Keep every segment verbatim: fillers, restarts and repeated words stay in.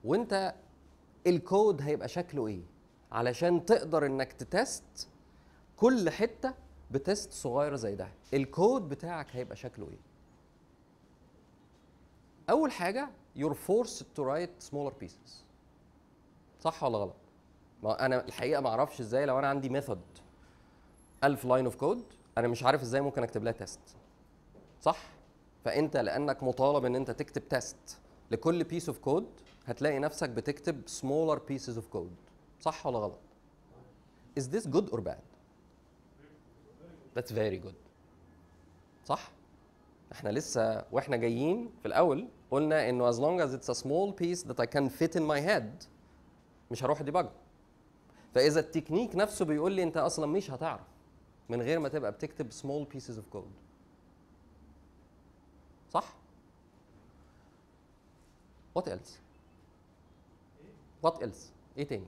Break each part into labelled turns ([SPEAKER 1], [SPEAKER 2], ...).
[SPEAKER 1] وانت الكود هيبقى شكله ايه علشان تقدر انك تتست كل حته بتست صغير زي ده. الكود بتاعك هيبقى شكله ايه؟ اول حاجه you're forced to write smaller pieces. صح ولا غلط؟ ما انا الحقيقه ما اعرفش ازاي لو انا عندي ميثود ألف لاين اوف كود انا مش عارف ازاي ممكن اكتب لها تيست. صح؟ فانت لانك مطالب ان انت تكتب تيست لكل بيس اوف كود هتلاقي نفسك بتكتب smaller pieces of code. صح ولا غلط؟ Is this good or bad? That's very good. صح؟ احنا لسه واحنا جايين في الاول قلنا انه as long as it's a small piece that I can fit in my head مش هروح ديباج. فاذا التكنيك نفسه بيقول لي انت اصلا مش هتعرف من غير ما تبقى بتكتب small pieces of code. صح؟ What else? What else? ايه تاني؟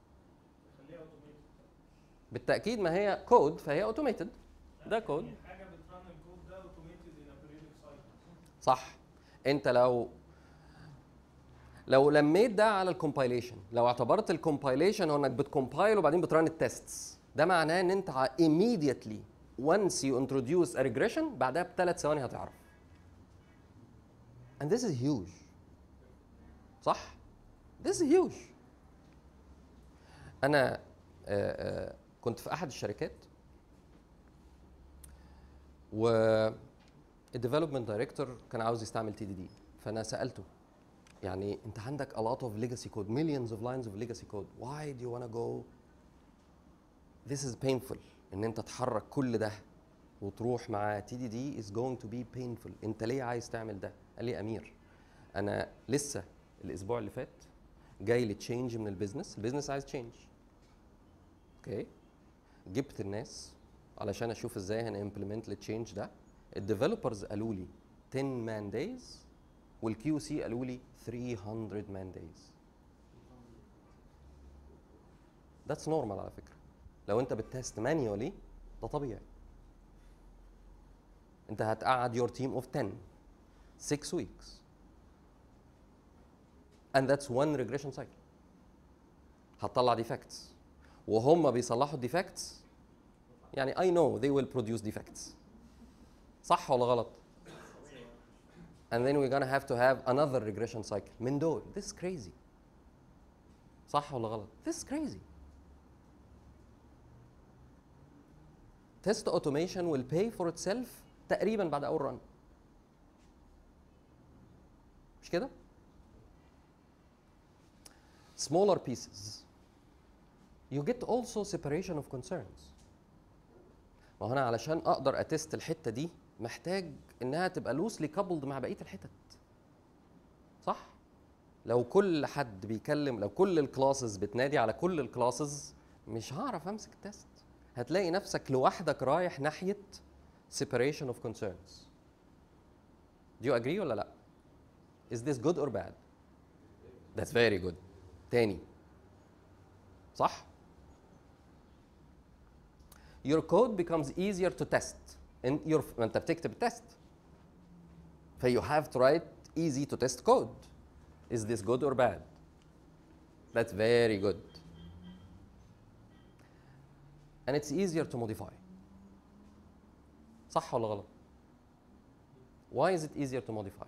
[SPEAKER 1] بالتأكيد ما هي كود فهي اوتوميتد. ده كود.
[SPEAKER 2] حاجه بترن الكود ده اوتوميتد ان بريودك سايكل.
[SPEAKER 1] صح. انت لو لو لميت ده على الكومبايليشن، لو اعتبرت الكومبايليشن هو انك بتكومبايل وبعدين بترن التستس، ده معناه ان انت immediately once you introduce a regression بعدها بثلاث ثواني هتعرف. And this is huge. صح؟ This is huge. انا آآ آآ كنت في احد الشركات و الديفلوبمنت دايركتور كان عاوز يستعمل تي دي دي، فانا سالته يعني انت عندك a lot of legacy code, millions of lines of legacy code, why do you want to go this is painful ان انت تحرك كل ده وتروح مع تي دي دي is going to be painful. انت ليه عايز تعمل ده؟ قال لي امير انا لسه الاسبوع اللي فات جاي لي تشينج من البيزنس، البيزنس عايز تشينج. اوكي جبت الناس علشان اشوف ازاي هنimplement التشينج ده. الديفلوبرز قالوا لي ten man days والكيو سي قالوا لي three hundred man days. That's normal على فكره. لو انت بتست مانيولي ده طبيعي. انت هتقعد your team of ten six weeks and that's one regression cycle. هتطلع defects وهم بيصلحوا الديفكتس يعني I know they will produce defects. صح ولا غلط؟ and then we're gonna have to have another regression cycle من دول. This is crazy. صح ولا غلط؟ This is crazy. Test automation will pay for itself تقريبا بعد أول run. مش كده؟ Smaller pieces. You get also separation of concerns. ما هو أنا علشان أقدر أتست الحتة دي محتاج إنها تبقى loosely coupled مع بقية الحتت. صح؟ لو كل حد بيكلم، لو كل الكلاسز بتنادي على كل الكلاسز مش هعرف أمسك التست. هتلاقي نفسك لوحدك رايح ناحية separation of concerns. Do you agree ولا لأ؟ Is this good or bad? That's very good. تاني. صح؟ Your code becomes easier to test. In your ما انت بتكتب التست. ف you have to write easy to test code. Is this good or bad? That's very good. And it's easier to modify. صح ولا غلط؟ Why is it easier to modify?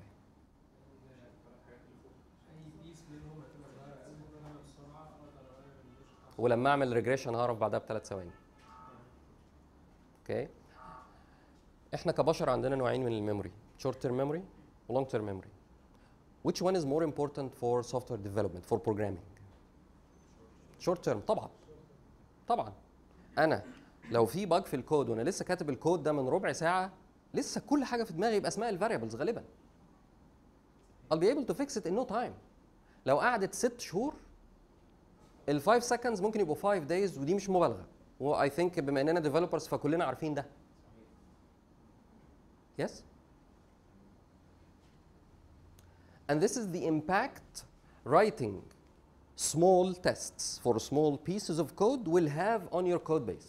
[SPEAKER 1] ولما اعمل ريجريشن هعرف بعدها بثلاث ثواني. اوكي؟ احنا كبشر عندنا نوعين من الميموري، short term memory و long term memory. Which one is more important for software development, for programming? Short term طبعا. طبعا. انا لو في باج في الكود وانا لسه كاتب الكود ده من ربع ساعه لسه كل حاجه في دماغي يبقى اسماء الفاريبلز غالبا. I'll be able to fix it in no time. لو قعدت ست شهور ال five seconds ممكن يبقوا five days ودي مش مبالغه. و I think بما اننا developers فكلنا عارفين ده. Yes? And this is the impact writing small tests for small pieces of code will have on your code base.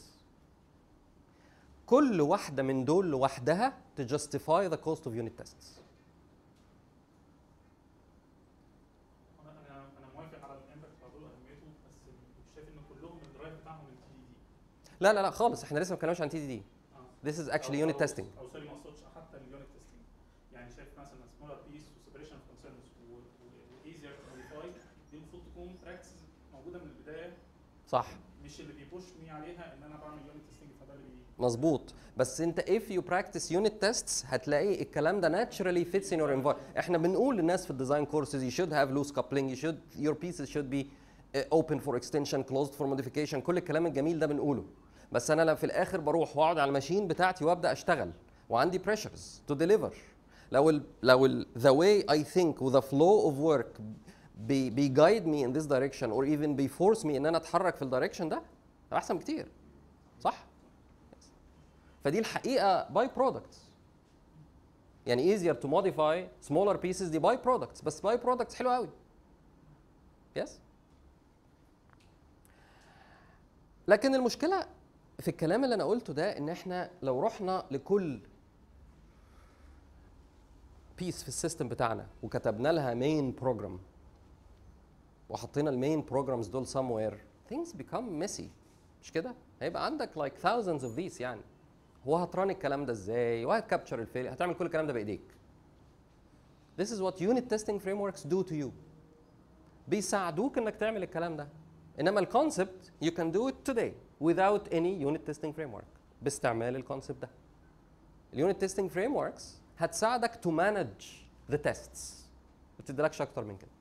[SPEAKER 1] كل واحدة من دول لوحدها to justify the cost of unit tests.
[SPEAKER 2] انا انا
[SPEAKER 1] لا لا لا خالص، احنا لسه ما اتكلمناش عن تي دي دي.
[SPEAKER 2] اه
[SPEAKER 1] This is actually
[SPEAKER 2] أو-
[SPEAKER 1] unit
[SPEAKER 2] أو-
[SPEAKER 1] testing.
[SPEAKER 2] او سوري ما اقصدش حتى اليونت تيستنج، يعني شايف مثلا سمولر بيس وسيبريشن اوف كونسيرنز وايزير تو موديفاي، دي المفروض تكون براكتس موجوده من البدايه،
[SPEAKER 1] صح
[SPEAKER 2] مش اللي بيبوشني عليها ان انا بعمل يونت تيستنج فده اللي بي
[SPEAKER 1] مظبوط. بس انت if you practice unit tests هتلاقي الكلام ده naturally fits in your environment. احنا بنقول للناس في الديزاين كورسز you should have loose coupling, you should your pieces should be uh, open for extension, closed for modification، كل الكلام الجميل ده بنقوله. بس انا لما في الاخر بروح واقعد على الماشين بتاعتي وابدا اشتغل وعندي pressures to deliver، لو ال لو ال the way I think with the flow of work بي بي guide me in this direction or even بي force me ان انا اتحرك في الدايركشن ده احسن بكتير، صح؟ فدي الحقيقه باي برودكتس. يعني easier to modify smaller pieces دي باي برودكتس، بس باي برودكتس حلوه قوي. يس. لكن المشكله في الكلام اللي انا قلته ده ان احنا لو رحنا لكل بيس في السيستم بتاعنا وكتبنا لها مين بروجرام وحطينا المين بروجرامز دول somewhere things become messy، مش كده؟ هيبقى عندك like thousands of these. يعني هو هتران الكلام ده ازاي وهتكابتشر الفيل، هتعمل كل الكلام ده بايديك. This is what unit testing frameworks do to you. بيساعدوك انك تعمل الكلام ده. انما الكونسبت you can do it today without any unit testing framework باستعمال الكونسبت ده. اليونت تيستنج فريم وركس هتساعدك to manage the tests، ما بتديلكش اكتر من كده.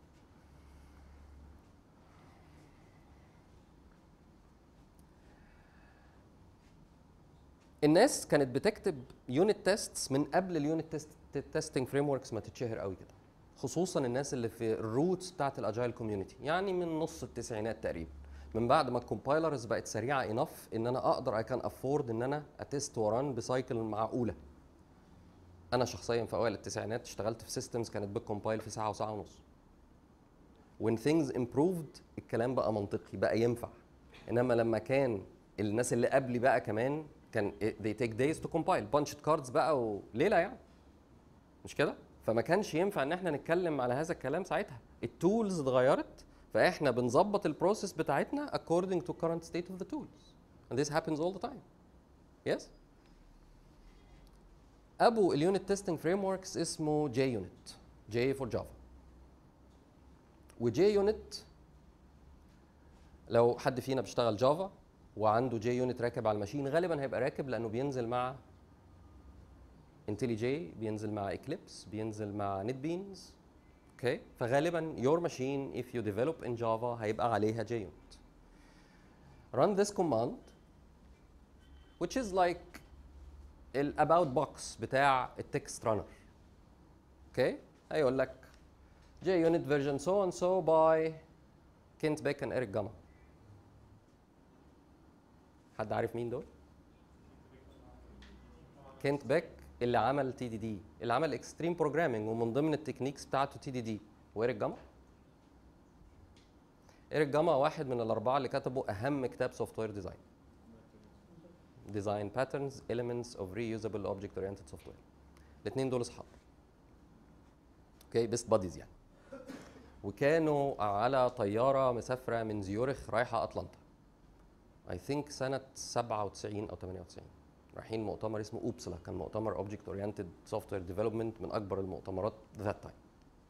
[SPEAKER 1] الناس كانت بتكتب يونت تيستس من قبل اليونت تيستنج فريم وركس ما تتشهر قوي كده، خصوصا الناس اللي في الروتس بتاعت الاجايل كوميونتي، يعني من نص التسعينات تقريبا، من بعد ما الكومبايلرز بقت سريعه انف ان انا اقدر اي كان افورد ان انا اتست وران بسايكل معقوله. انا شخصيا في اوائل التسعينات اشتغلت في سيستمز كانت بتكومبايل في ساعه وساعه ونص. when things improved الكلام بقى منطقي بقى ينفع. انما لما كان الناس اللي قبلي بقى كمان كان they take days to compile punched cards بقى وليله يعني، مش كده؟ فما كانش ينفع ان احنا نتكلم على هذا الكلام ساعتها. التولز اتغيرت فاحنا بنظبط البروسيس بتاعتنا according to current state of the tools and this happens all the time. yes. ابو اليونت تيستنج فريم وركس اسمه جي يونت، جي فور جافا. وجي يونت لو حد فينا بيشتغل جافا وعنده جي يونت راكب على الماشين غالبا هيبقى راكب لانه بينزل مع انتلي جي، بينزل مع اكليبس، بينزل مع نت بينز. اوكي، فغالبا your machine if you develop in Java هيبقى عليها جي يونت. run this command which is like ال about box بتاع التكست رانر. اوكي، هيقول لك جي يونت version so and so by كنت بيك and إيريك جاما. حد عارف مين دول؟ كنت بيك اللي عمل تي دي دي، اللي عمل اكستريم بروجرامينج ومن ضمن التكنيكس بتاعته تي دي دي. وإيريك جاما؟ إيريك جاما واحد من الاربعه اللي كتبوا اهم كتاب سوفت وير ديزاين. ديزاين باترنز elements of reusable object oriented software. الاثنين دول اصحاب. اوكي، بيست باديز يعني. وكانوا على طياره مسافره من زيورخ رايحه اطلنطا. اي ثينك سنه سبعة وتسعين او ثمانية وتسعين. رايحين مؤتمر اسمه اوبسلا، كان مؤتمر اوبجكت اورينتد سوفت وير ديفلوبمنت من اكبر المؤتمرات ذات تايم.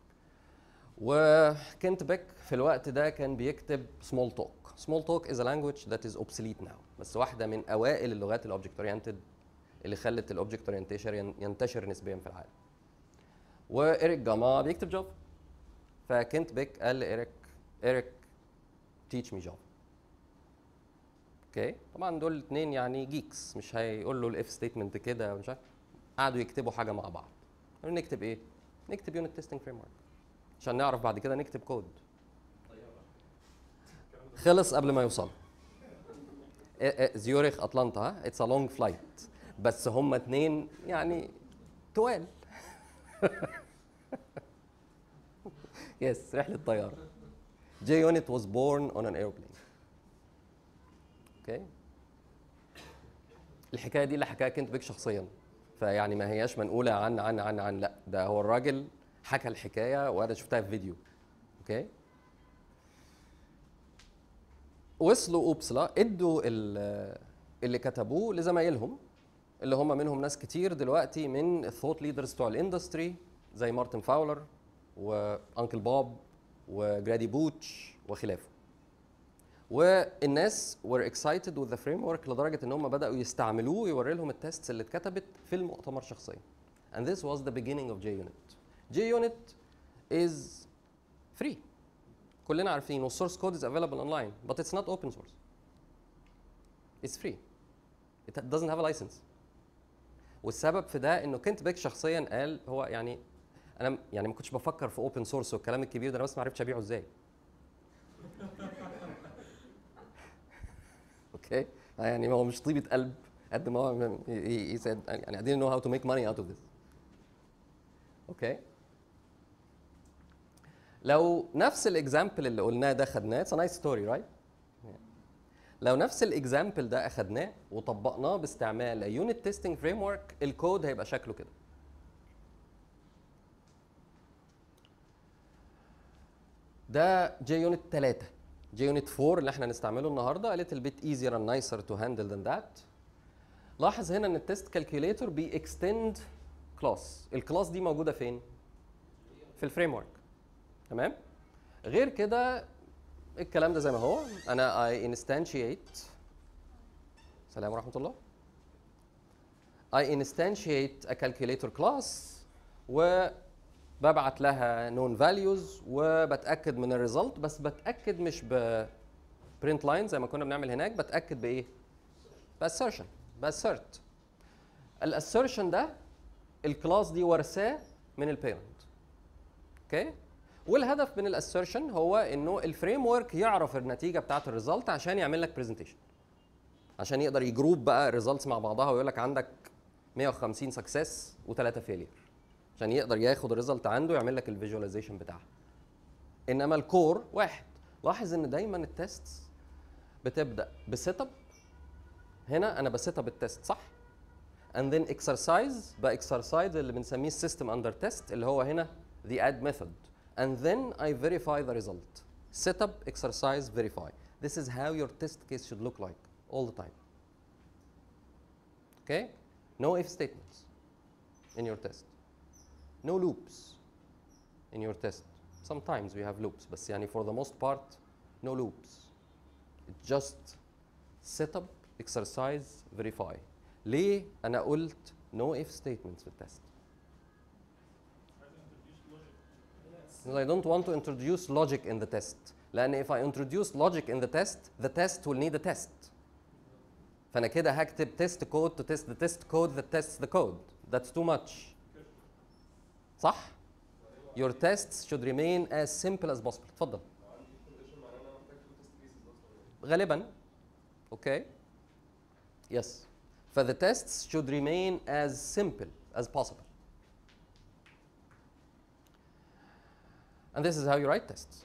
[SPEAKER 1] وكنت بيك في الوقت ده كان بيكتب سمول توك. سمول توك از ا لانجويج ذات از اوبسوليت ناو، بس واحده من اوائل اللغات الاوبجكت اورينتد اللي خلت الاوبجكت اورينتيشن ينتشر نسبيا في العالم. وإيريك جاما بيكتب جافا. فكنت بيك قال لإيريك إيريك تيتش مي جافا. اوكي، طبعا دول الاثنين يعني جيكس، مش هيقول له الاف ستيتمنت كده مش عارف. قعدوا يكتبوا حاجه مع بعض. قالوا نكتب ايه؟ نكتب يونت تيستنج فريم ورك عشان نعرف بعد كده نكتب كود. خلص قبل ما يوصل. زيورخ اطلنطا اتس ا لونج فلايت، بس هم اثنين يعني توال. يس، رحله طياره. جي يونت was born on an airplane. اوكي، الحكايه دي اللي حكاها كنت بيك شخصيا، فيعني ما هياش منقوله عن عن عن عن لا، ده هو الراجل حكى الحكايه وانا شفتها في فيديو. اوكي، وصلوا اوبسلا ادوا اللي كتبوه لزمايلهم اللي هم منهم ناس كتير دلوقتي من الثوت ليدرز بتوع الاندستري زي مارتن فاولر وانكل بوب وجرادي بوتش وخلافه. والناس were excited with the framework لدرجه ان هم بداوا يستعملوه ويوري لهم التيستس اللي اتكتبت في المؤتمر شخصيا. And this was the beginning of JUnit. JUnit is free. كلنا عارفين والسورس كود is available online but it's not open source. It's free. It doesn't have a license. والسبب في ده انه كنت بيك شخصيا قال هو يعني انا يعني ما كنتش بفكر في اوبن سورس والكلام الكبير ده، انا بس ما عرفتش ابيعه ازاي. اوكي يعني هو مش طيبه قلب قد ما هو he said يعني I didn't know how to make money out of this. اوكي لو نفس الاكزامبل اللي قلناه ده خدناه it's a nice story right؟ لو نفس الاكزامبل ده اخدناه وطبقناه باستعمال يونت تيستنج فريم ورك الكود هيبقى شكله كده. ده جي يونت ثلاثة. جي يونت أربعة اللي احنا هنستعمله النهارده a little bit easier and nicer to handle than that. لاحظ هنا ان التست كالكوليتور بيكستند كلاس. الكلاس دي موجوده فين؟ في الفريم ورك. تمام؟ غير كده الكلام ده زي ما هو. انا I instantiate سلام ورحمه الله. I instantiate a calculator class وببعت لها known values وبتاكد من الريزلت، بس بتاكد مش ب print line زي ما كنا بنعمل هناك، بتاكد بايه؟ باسيرشن باسرت. الاسيرشن ده الكلاس دي ورثاه من البيرنت. اوكي؟ والهدف من الاسيرشن هو انه الفريم ورك يعرف النتيجه بتاعت الريزلت عشان يعمل لك برزنتيشن، عشان يقدر يجروب بقى الريزلتس مع بعضها ويقول لك عندك مية وخمسين سكسس وثلاثة فيلير، عشان يقدر ياخد الريزلت عنده ويعمل لك الفيجواليزيشن بتاعها. انما الكور واحد. لاحظ ان دايما التيست بتبدا بسيت اب. هنا انا بسيت اب التيست صح؟ and then exercise باكسرسايز اللي بنسميه system under test اللي هو هنا the add method. And then I verify the result. Set up, exercise, verify. This is how your test case should look like all the time. Okay? No if statements in your test. No loops in your test. Sometimes we have loops, but يعني for the most part, no loops. It's just set up, exercise, verify. ليه أنا قلت no if statements في التست؟ I don't want to introduce logic in the test. لأن if I introduce logic in the test, the test will need a test. فأنا كده هكتب test code to test the test code that tests the code. That's too much. صح؟ Your tests should remain as simple as possible. اتفضل. غالبا. Okay. Yes. ف the tests should remain as simple as possible. And this is how you write tests.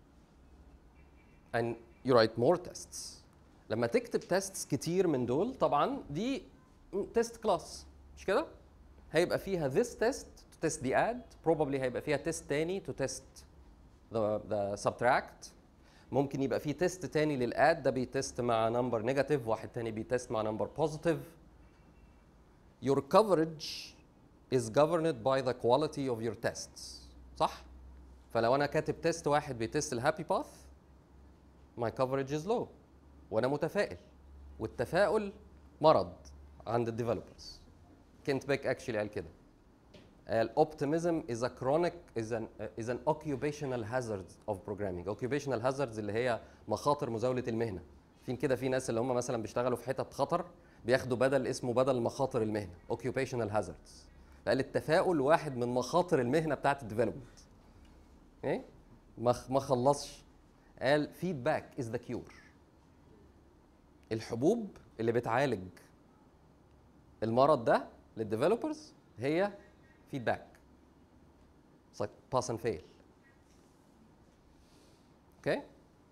[SPEAKER 1] And you write more tests. لما تكتب tests كتير من دول طبعا دي test class مش كده؟ هيبقى فيها this test to test the add. Probably هيبقى فيها test تاني to test the, the subtract. ممكن يبقى فيه test تاني للاد ده بيتست مع number negative، واحد تاني بيتست مع number positive. Your coverage is governed by the quality of your tests. صح؟ فلو انا كاتب تيست واحد بيتست الهابي باث my coverage is low وانا متفائل، والتفاؤل مرض عند الديفلوبرز. كنت بيك اكشلي قال كده، قال optimism is a chronic is an uh, is an occupational hazard of programming. occupational hazards اللي هي مخاطر مزاولة المهنة. فين كده في ناس اللي هم مثلا بيشتغلوا في حتت خطر بياخدوا بدل اسمه بدل مخاطر المهنة occupational hazards. قال التفاؤل واحد من مخاطر المهنة بتاعت الديفلوبمنت. ايه؟ ما ما خلصش، قال feedback is the cure. الحبوب اللي بتعالج المرض ده للديفلوبرز هي feedback. It's like pass and fail. Okay?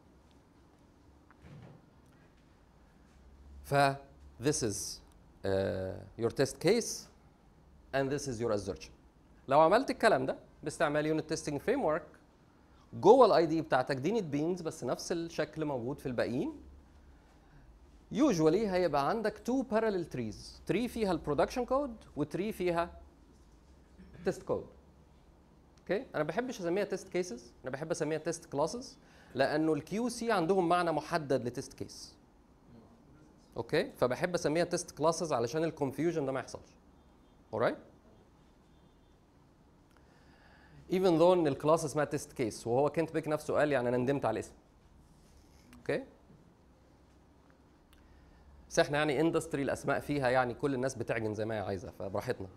[SPEAKER 1] ف this is uh, your test case and this is your assertion. لو عملت الكلام ده باستعمال يونت تيستنج فريم ورك جوه الاي دي بتاعتك دي نت بينز بس نفس الشكل موجود في الباقيين، يوجوالي هيبقى عندك تو parallel trees، تري فيها البرودكشن كود وتري فيها تيست كود. اوكي، انا ما بحبش اسميها تيست كيسز، انا بحب اسميها تيست كلاسز، لانه الكيو سي عندهم معنى محدد لتيست كيس. اوكي، فبحب اسميها تيست كلاسز علشان الكونفيوجن ده ما يحصلش. alright even though ان الكلاس اسمها تيست كيس، وهو كنت بيك نفسه قال يعني انا ندمت على الاسم. اوكي، بس احنا يعني اندستري الاسماء فيها يعني كل الناس بتعجن زي ما هي عايزه، فبراحتنا.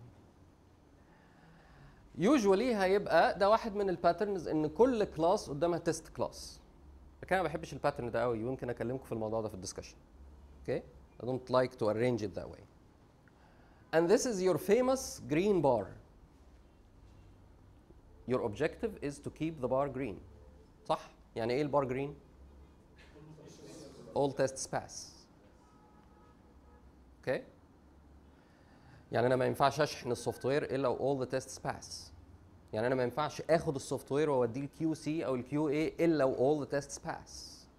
[SPEAKER 1] يوجوالي هيبقى ده واحد من الباترنز ان كل كلاس قدامها تيست كلاس. لكن انا ما بحبش الباترن ده قوي، ويمكن اكلمكم في الموضوع ده في الدسكشن. اوكي، I don't like to arrange it that way. And this is your famous green bar. Your objective is to keep the bar green. صح؟ يعني ايه البار green؟ All tests pass. اوكي؟ يعني انا ما ينفعش اشحن السوفت وير الا و all the tests pass. يعني انا ما ينفعش اخد السوفت وير واوديه الكيو سي او الكيو اي الا و all the tests pass.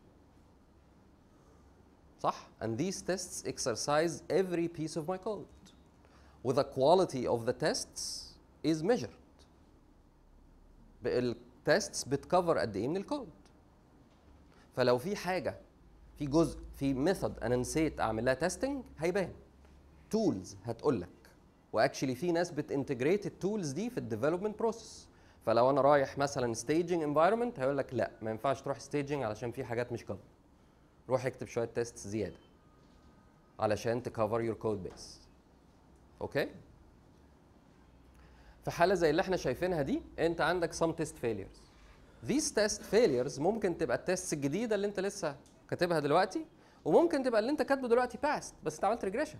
[SPEAKER 1] صح؟ And these tests exercise every piece of my code. With the quality of the tests is measured. التيستس بتكفر قد ايه من الكود. فلو في حاجه في جزء في ميثود انا نسيت اعمل لها تيستنج هيبان. تولز هتقول لك، واكشلي في ناس بتنتجريت التولز دي في الديفلوبمنت بروسيس. فلو انا رايح مثلا staging environment هيقول لك لا ما ينفعش تروح staging علشان في حاجات مش كفر. روح اكتب شويه تيست زياده علشان تكفر يور كود بيس. اوكي؟ في حاله زي اللي احنا شايفينها دي انت عندك some test failures. These test failures ممكن تبقى التيست الجديده اللي انت لسه كاتبها دلوقتي، وممكن تبقى اللي انت كاتبه دلوقتي passed بس انت عملت regression.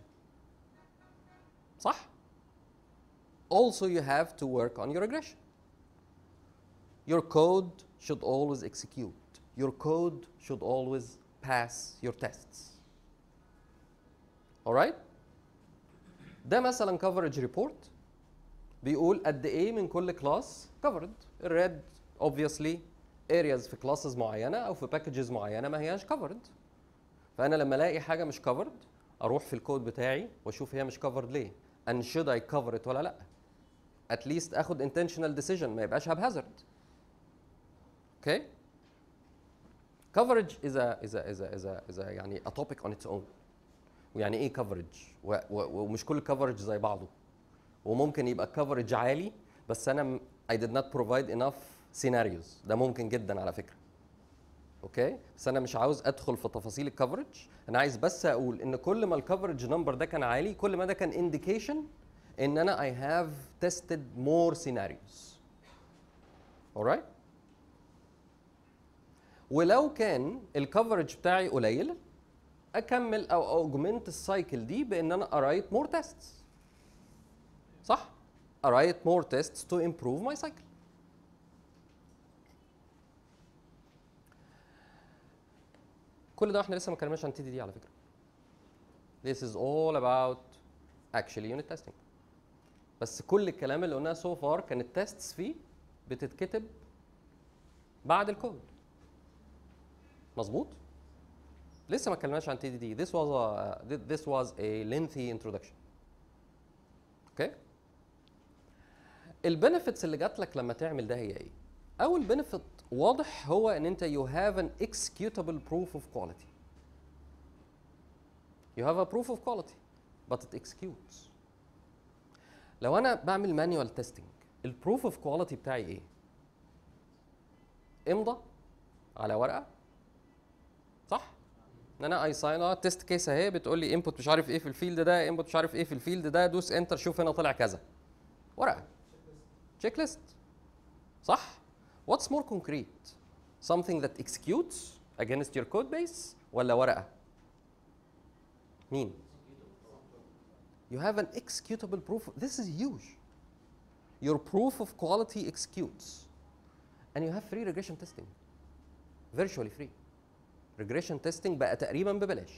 [SPEAKER 1] صح؟ Also you have to work on your regression. Your code should always execute. Your code should always pass your tests. Alright؟ ده مثلا coverage report بيقول قد ايه من كل كلاس covered. الريد obviously areas في classes معينه او في packages معينه ما هياش covered. فانا لما الاقي حاجه مش covered اروح في الكود بتاعي واشوف هي مش covered ليه. and should I cover it ولا لا. at least اخد intentional decision ما يبقاش haphazard. اوكي؟ coverage is a is a is a is a, is a يعني a topic on its own. ويعني ايه coverage؟ و, و, ومش كل coverage زي بعضه. وممكن يبقى coverage عالي بس انا I did not provide enough scenarios. ده ممكن جدا على فكره. اوكي؟ بس انا مش عاوز ادخل في تفاصيل الكفرج، انا عايز بس اقول ان كل ما الكفرج نمبر ده كان عالي كل ما ده كان indication ان انا I have tested more scenarios. alright؟ ولو كان الكفرج بتاعي قليل اكمل او اوجمنت السايكل دي بان انا ارايت more tests. صح؟ ارايت more tests to improve my cycle. كل ده احنا لسه ما اتكلمناش عن تي دي دي على فكره. This is all about actually unit testing. بس كل الكلام اللي قلناه so far كان التستس فيه بتتكتب بعد الكود. مظبوط؟ لسه ما اتكلمناش عن تي دي دي. This was a this was a lengthy introduction. اوكي؟ البنفيتس اللي جات لك لما تعمل ده هي ايه؟ اول بنفيت واضح هو ان انت you have an executable proof of quality. You have a proof of quality but it executes. لو انا بعمل manual testing البروف اوف كواليتي بتاعي ايه؟ امضى على ورقه. صح؟ ان انا اي ساين اه تيست كيس اهي بتقول لي انبوت مش عارف ايه في الفيلد ده، انبوت مش عارف ايه في الفيلد ده، دوس انتر شوف هنا طلع كذا. ورقه. تشيك ليست. صح؟ What's more concrete? Something that executes against your code base ولا ورقة؟ مين؟ You have an executable proof. This is huge. Your proof of quality executes. And you have free regression testing. Virtually free. Regression testing بقى تقريبا ببلاش.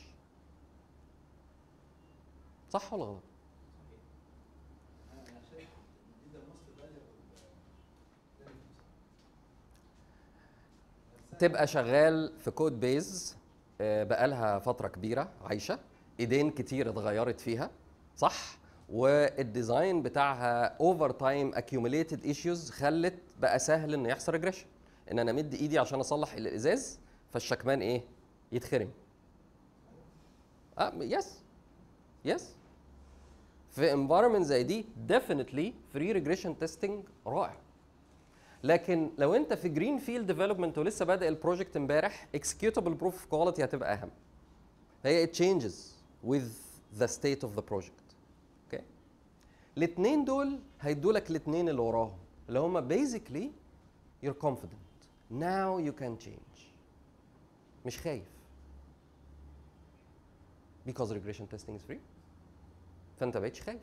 [SPEAKER 1] صح ولا غلط؟ تبقى شغال في كود بيز آه، بقالها فتره كبيره عايشه، ايدين كتير اتغيرت فيها، صح؟ والديزاين بتاعها اوفر تايم اكيوميليتد ايشوز خلت بقى سهل ان يحصل ريجريشن، ان انا امد ايدي عشان اصلح الازاز فالشكمان ايه؟ يتخرم. اه يس يس في environment زي دي definitely free regression testing رائع. لكن لو انت في جرين فيلد ديفلوبمنت ولسه بادئ البروجكت امبارح، executable proof of quality هتبقى اهم. هي it changes with the state of the project. اوكي؟ okay. الاثنين دول هيدوا لك الاثنين اللي وراهم اللي هم basically you're confident now you can change. مش خايف. because regression testing is free. فانت بقيتش خايف.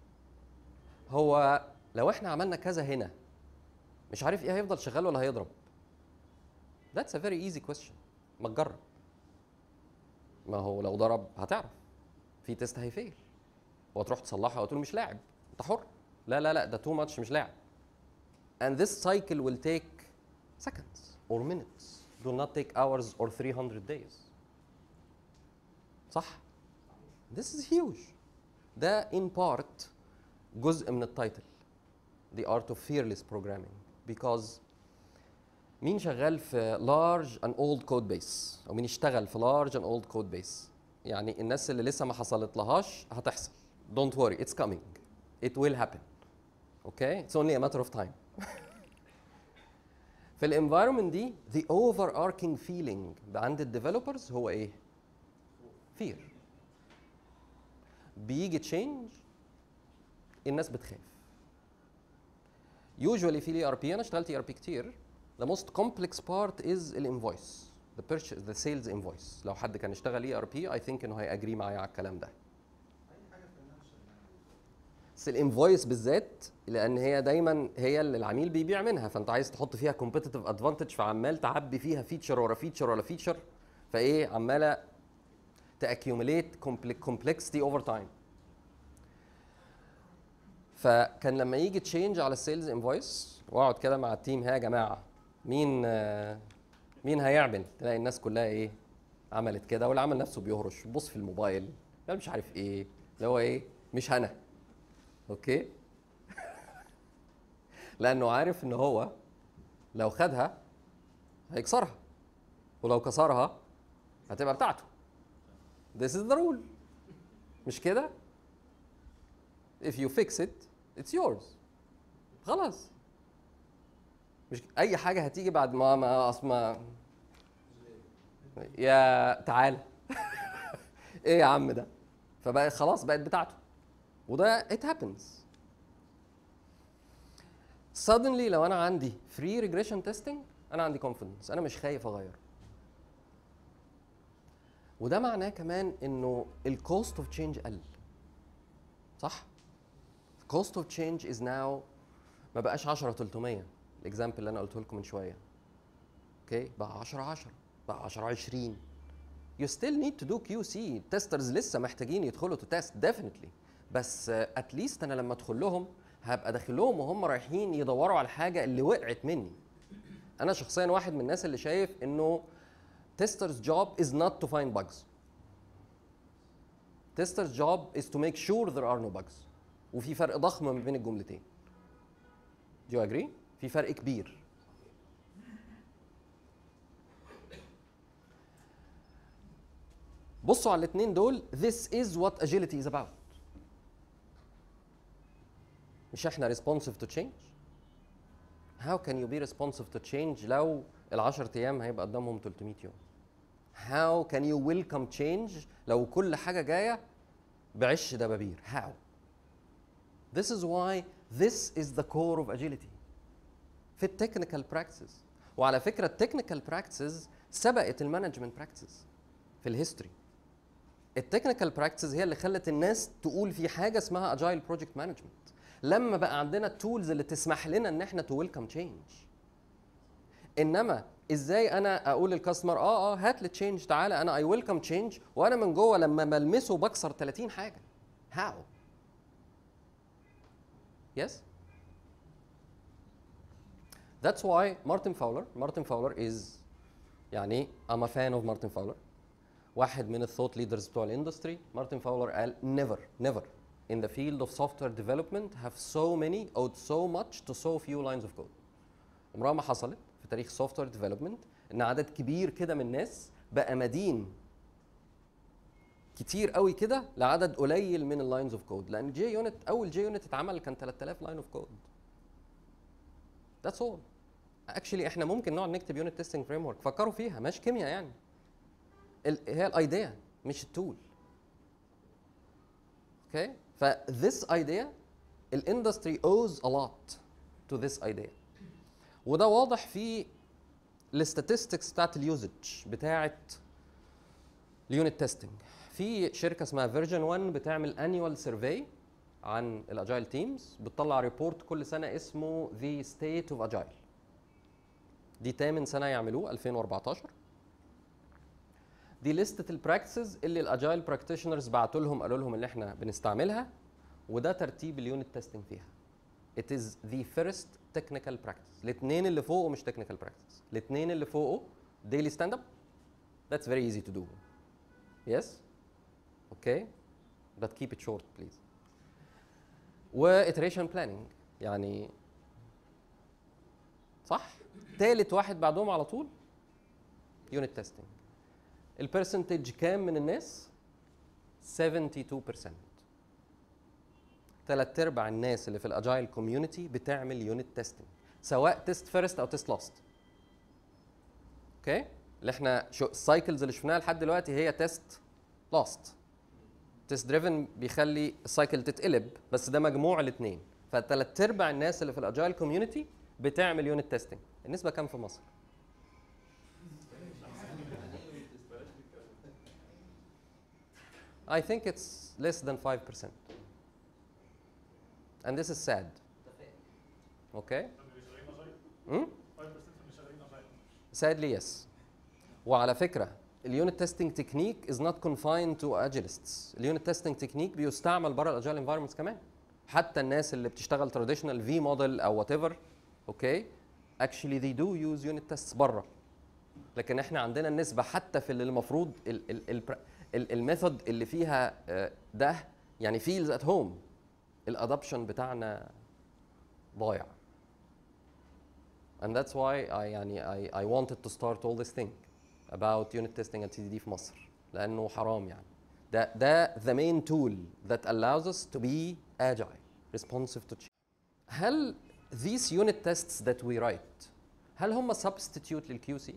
[SPEAKER 1] هو لو احنا عملنا كذا هنا مش عارف ايه هيفضل شغال ولا هيضرب؟ That's a very easy question. ما تجرب. ما هو لو ضرب هتعرف. في تيست هيفيل. وتروح تصلحها وتقول مش لاعب، انت حر. لا لا لا ده too much مش لاعب. And this cycle will take seconds or minutes. Do not take hours or three hundred days. صح؟ This is huge. ده in part جزء من التايتل. The art of fearless programming. Because مين شغال في large and old code base او مين يشتغل في large and old code base؟ يعني الناس اللي لسه ما حصلت لهاش هتحصل. Don't worry, it's coming. It will happen. Okay? It's only a matter of time. في الانفايرمنت دي the overarching feeling عند الديفلوبرز هو ايه؟ fear. بيجي تشينج الناس بتخاف. usually في الاي ار بي، انا اشتغلت اي ار بي كتير، the most complex part is الانفويس، the purchase the sales invoice. لو حد كان اشتغل اي ار بي I think انه هيأجري معايا على الكلام ده. بس الانفويس بالذات لان هي دايما هي اللي العميل بيبيع منها، فانت عايز تحط فيها competitive advantage، فعمال تعبي فيها فيتشر ورا فيتشر ورا فيتشر، فايه عماله تاكيوميليت complexity over time. فكان لما يجي تشينج على السيلز انفويس واقعد كده مع التيم، ها يا جماعه مين آه مين هيعمل؟ تلاقي الناس كلها ايه؟ عملت كده، واللي عمل نفسه بيهرش بص في الموبايل، لا مش عارف ايه، اللي هو ايه؟ مش انا. اوكي؟ لانه عارف ان هو لو خدها هيكسرها، ولو كسرها هتبقى بتاعته. This is the rule. مش كده؟ If you fix it, it's yours. خلاص. مش اي حاجه هتيجي بعد ما ما اصل ما يا تعال ايه يا عم ده؟ فبقى خلاص بقت بتاعته. وده it happens. suddenly لو انا عندي free regression testing انا عندي confidence، انا مش خايف اغير. وده معناه كمان انه الكوست اوف تشينج قل. صح؟ cost of change is now ما بقاش عشرة تلتمية الاكزامبل اللي انا قلته لكم من شويه. اوكي؟ بقى عشرة عشرة، بقى عشرة عشرين. You still need to do كيو سي. تيسترز لسه محتاجين يدخلوا تو تيست definitely. بس اتليست انا لما ادخل لهم هبقى داخل لهم وهم رايحين يدوروا على الحاجه اللي وقعت مني. انا شخصيا واحد من الناس اللي شايف انه testers job is not to find bugs. testers job is to make sure there are no bugs. وفي فرق ضخم ما بين الجملتين. Do you agree؟ في فرق كبير. بصوا على الاثنين دول. This is what agility is about. مش احنا responsive to change؟ How can you be responsive to change لو العشر ايام هيبقى قدامهم تلتمية يوم؟ How can you welcome change لو كل حاجة جاية بعش دبابير؟ How؟ This is why this is the core of agility. في التكنيكال براكتسز. وعلى فكرة التكنيكال براكتسز سبقت المانجمنت براكتسز في الهيستوري. التكنيكال براكتسز هي اللي خلت الناس تقول في حاجة اسمها اجايل بروجكت مانجمنت. لما بقى عندنا التولز اللي تسمح لنا ان احنا تو ويلكم تشينج. انما ازاي انا اقول للكاستمر اه اه هات لي تشينج، تعالى انا اي ويلكم تشينج، وانا من جوه لما بلمسه بكسر تلاتين حاجة. هاو؟ Yes? That's why Martin Fowler, Martin Fowler is يعني I'm a fan of Martin Fowler. واحد من الثوت ليدرز بتوع الاندستري مارتن فاولر قال never never in the field of software development have so many owed so much to so few lines of code. عمرها ما حصلت في تاريخ سوفت ديفلوبمنت ان عدد كبير كده من الناس بقى مدين كتير قوي كده لعدد قليل من اللاينز اوف كود، لان جي يونت اول جي يونت اتعمل كان ثلاثة آلاف لاين اوف كود. ذاتس اول. اكشلي احنا ممكن نقعد نكتب يونت تيستنج فريم ورك، فكروا فيها، مش كيمياء يعني. ال هي الايديا مش التول. اوكي؟ ف this idea الاندستري owes a lot to this idea. وده واضح في الستاتستكس بتاعت اليوزج بتاعت اليونت تيستنج. في شركه اسمها فيرجن واحد بتعمل انيوال سيرفي عن الاجايل تيمز، بتطلع ريبورت كل سنه اسمه ذا ستيت اوف اجايل. دي تامن سنه يعملوه ألفين وأربعتاشر. دي لستة البراكتسز اللي الاجايل براكتيشنرز بعتوا لهم قالوا لهم اللي احنا بنستعملها، وده ترتيب اليونت تيستنج فيها. It is the first technical practice. الاثنين اللي فوقه مش technical practice. الاثنين اللي فوقه daily stand up. That's very easy to do. Yes? Okay? But keep it short please. و iteration planning يعني صح؟ ثالث واحد بعدهم على طول unit testing. البرسنتج كام من الناس؟ seventy-two percent. ثلاث ارباع الناس اللي في الاجايل كوميونتي بتعمل يونت تيستنج، سواء تيست فيرست او تيست لاست. اوكي؟ اللي احنا شو السايكلز اللي شفناها لحد دلوقتي هي تيست لاست. تيست دريفن بيخلي السايكل تتقلب، بس ده مجموع الاثنين. فثلاث ارباع الناس اللي في الاجايل كوميونتي بتعمل يونت تيستنج. النسبه كام في مصر؟ I think it's less than five percent. And this is sad. Okay? Hmm? Sadly yes. وعلى فكرة اليونت تيستنج تكنيك is not confined to agilists. اليونت تيستنج تكنيك بيستعمل بره الاجايل انفايرمنتس كمان. حتى الناس اللي بتشتغل traditional V model او whatever. اوكي؟ actually they do use unit tests بره. لكن احنا عندنا النسبة حتى في اللي المفروض الميثود اللي فيها ده يعني feels at home. الادابشن بتاعنا ضايع. And that's why I يعني I, I wanted to start all this thing about unit testing at T D D في مصر، لأنه حرام يعني. ده ده the main tool that allows us to be agile, responsive to change. هل these unit tests that we write هل هم substitute للكيو سي؟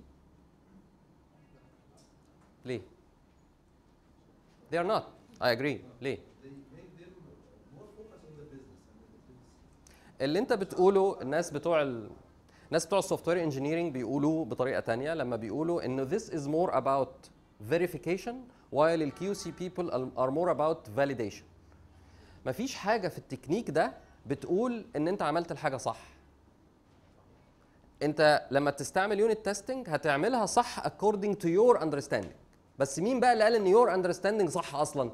[SPEAKER 1] ليه؟ They are not. I agree. ليه؟ اللي انت بتقوله الناس بتوع ال... الناس بتوع السوفت وير انجينيرنج بيقولوا بطريقه ثانيه لما بيقولوا انه this is more about verification while the Q C people are more about validation. مفيش حاجه في التكنيك ده بتقول ان انت عملت الحاجه صح. انت لما تستعمل يونت تيستنج هتعملها صح according to your understanding. بس مين بقى اللي قال ان your understanding صح اصلا؟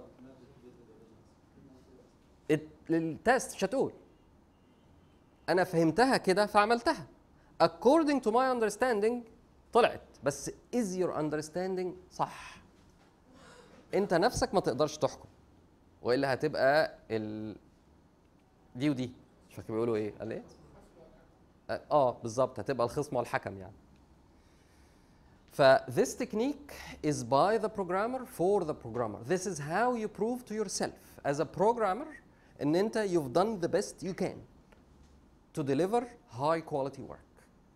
[SPEAKER 1] التست مش هتقول انا فهمتها كده فعملتها according to my understanding طلعت، بس is your understanding صح؟ انت نفسك ما تقدرش تحكم، والا هتبقى ال دي ودي مش فاكر بيقولوا ايه، قال ايه؟ اه بالظبط، هتبقى الخصم والحكم يعني. ف this technique is by the programmer for the programmer. This is how you prove to yourself as a programmer ان انت you've done the best you can to deliver high quality work.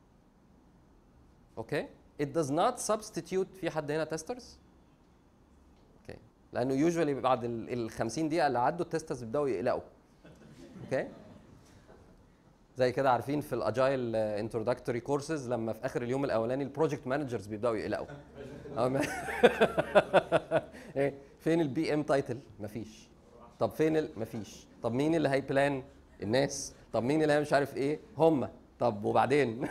[SPEAKER 1] Okay? It does not substitute. في حد هنا testers؟ Okay. لأنه usually بعد ال خمسين دقيقة اللي عدوا التسترز بيبدأوا يقلقوا. Okay؟ زي كده عارفين في الاجايل انتروداكتوري كورسز لما في اخر اليوم الاولاني البروجكت مانجرز بيبداوا يقلقوا. ايه فين البي ام تايتل؟ مفيش. طب فين ال... مفيش. طب مين اللي هيبلان؟ الناس. طب مين اللي هي مش عارف ايه؟ هم. طب وبعدين؟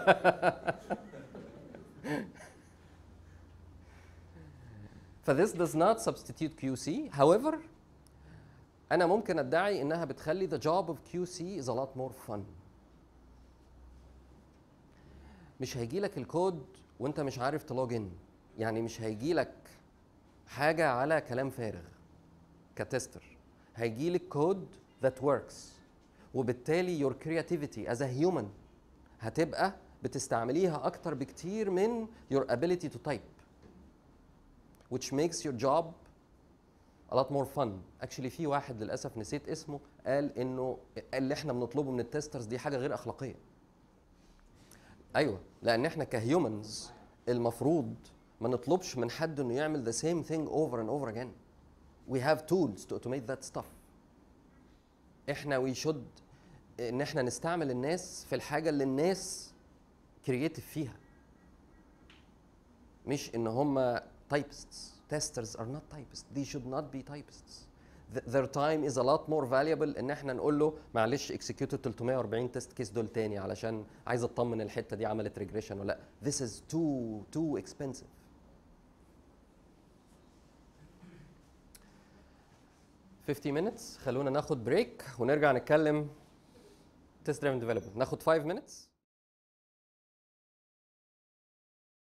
[SPEAKER 1] ف this does not substitute كيو سي. However أنا ممكن أدعي إنها بتخلي the job of كيو سي is a lot more fun. مش هيجي لك الكود وأنت مش عارف تلوج إن، يعني مش هيجي لك حاجه على كلام فارغ كتستر. هيجي لك كود that works، وبالتالي your creativity as a human هتبقى بتستعمليها اكتر بكتير من your ability to type which makes your job a lot more fun. actually في واحد للاسف نسيت اسمه قال انه اللي احنا بنطلبه من التسترز دي حاجه غير اخلاقيه. ايوه، لان احنا كهيومنز المفروض ما نطلبش من حد انه يعمل the same thing over and over again. we have tools to automate that stuff. احنا we should ان احنا نستعمل الناس في الحاجه اللي الناس كرييتيف فيها، مش ان هم typists. testers are not typists. they should not be typists. Th- their time is a lot more valuable ان احنا نقول له معلش execute ثلاثمية وأربعين تيست كيس دول تاني علشان عايز اطمن الحته دي عملت ريجريشن ولا لا. this is too too expensive. fifty minutes. خلونا ناخد بريك ونرجع نتكلم test driven development. ناخد five minutes.